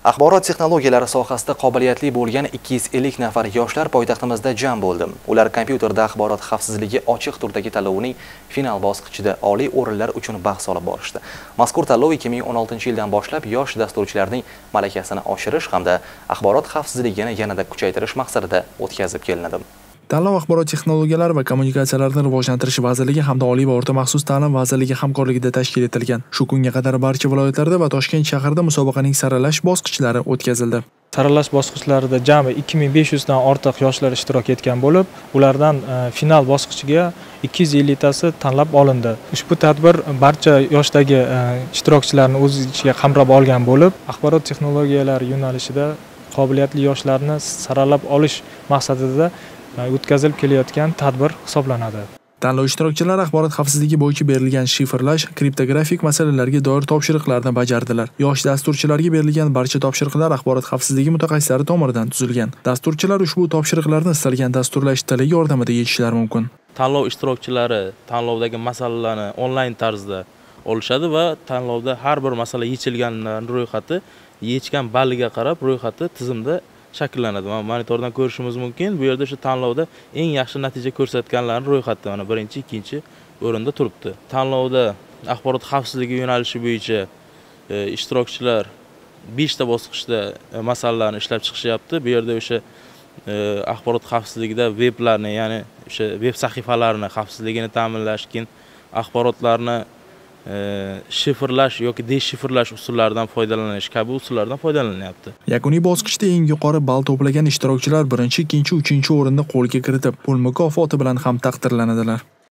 Axborot texnologiyalari sohasida qobiliyatli bo'lgan 250 nafar yoshlar poytaxtimizda jam bo'ldi. Ular kompyuterda axborot xavfsizligi ochiq turdagi tanlovining final bosqichida oliy o'rinlar uchun bahs olib borishdi. Mazkur tanlov 2016-yildan boshlab yosh dasturchilarning malakasini oshirish hamda axborot xavfsizligini yanada kuchaytirish maqsadida o'tkazib kelinadi. Tanlov Axborot texnologiyalari va kommunikatsiyalarini rivojlantirish vazirligi hamda Oliy va o'rta maxsus ta'lim vazirligi hamkorligida tashkil etilgan. Shu kunga qadar barcha viloyatlarda va Toshkent shahrida musobaqaning saralash bosqichlari o'tkazildi. Saralash bosqichlarida jami 2500 dan ortiq yoshlar ishtirok etgan bo'lib, ulardan final bosqichiga 250 tasi tanlab olindi. Ushbu tadbir barcha yoshdagi ishtirokchilarni o'z ichiga qamrab olgan bo'lib, axborot texnologiyalari yo'nalishida qobiliyatli yoshlarni saralab olish maqsadida o'tkazilib kelayotgan tadbir hisoblanadi. Tanlov ishtirokchilari axborot xavfsizligi bo'yicha berilgan shifrlash, kriptografik masalalarga doir topshiriqlarni bajardilar. Yosh dasturchilarga berilgan barcha topshiriqlar axborot xavfsizligi mutaxassislari tomonidan tuzilgan. Dasturchilar ushbu topshiriqlarni istalgan dasturlash tili yordamida yechishlari mumkin. Tanlov ishtirokchilari tanlovdagi masalalarni onlayn tarzda olishadi va tanlovda har bir masala yechilganlarning ro'yxati yechgan balliga qarab ro'yxati tizimda shakllanadi. Mana monitordan ko'rishimiz mumkin. Bu yerda shu tanlovda eng yaxshi natija ko'rsatganlarning ro'yxati mana 1-chi, 2-chi o'rinda turibdi. Tanlovda axborot xavfsizligi yo'nalishi bo'yicha ishtirokchilar 5 ta bosqichda masalalarni ishlab chiqishyapti. Bu yerda o'sha axborot xavfsizligida veblarni, ya'ni o'sha veb sahifalarni xavfsizligini ta'minlash, keyin axborotlarni shifrlash yoki deshifrlash usullaridan foydalanish kabi usullardan foydalanyapti. Yakuniy bosqichda eng yuqori ball to'plagan ishtirokchilar 1-chi, 2-chi, 3-chi o'rinni qo'lga kiritib, pul mukofoti bilan ham taqdirlanadilar.